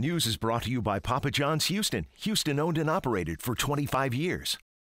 News is brought to you by Papa John's Houston. Houston owned and operated for 25 years.